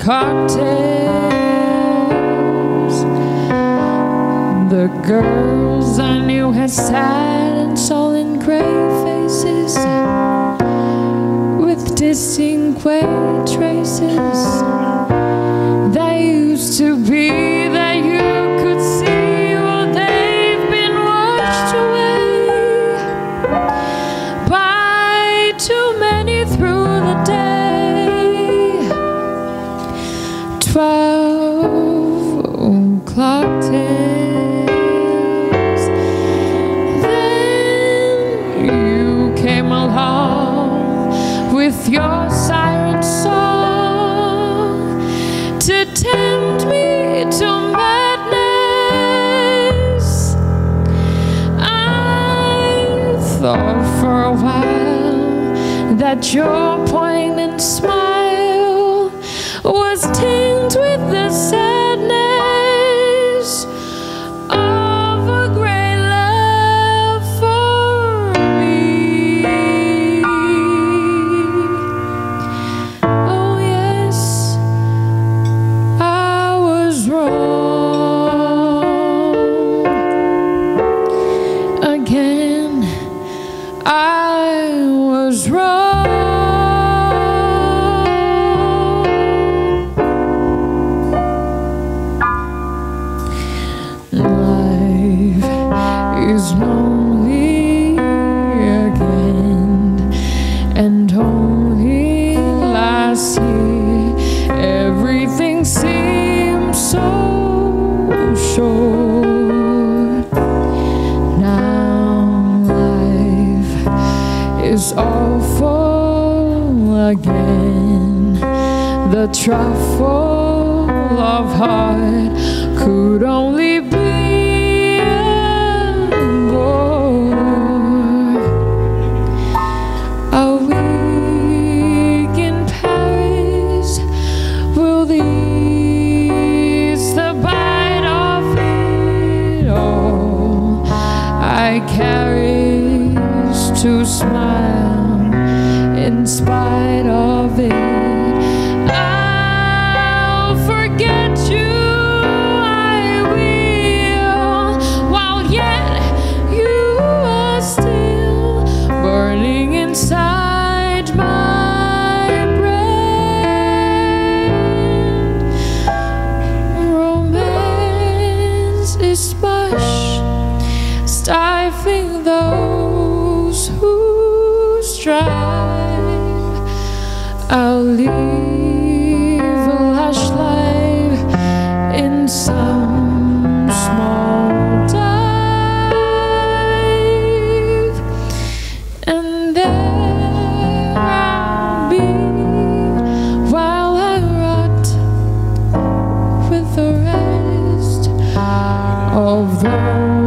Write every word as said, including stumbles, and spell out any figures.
cocktails. The girls I knew had sad and sullen gray faces with distinguished traces that used to be that you could see. Well, they've been washed away by too many through the day. Twelve cocktails. Then you came along with your siren song to tempt me to madness. I thought for a while that your poignant smile was tinged with the sadness of a great love for me. Oh yes, I was wrong. Again, I was wrong. Life is lonely again, and only last year everything seemed so short. Now life is awful again. The truffle of heart could only be a bore. A week in Paris will ease the bite of it all. I carries to smile in spite of it. I'll forget you, I will, while yet you are still burning inside my brain. Romance is smush, stifling those who strive. I'll leave a lush life in some small dive, and there I'll be while I rot with the rest of those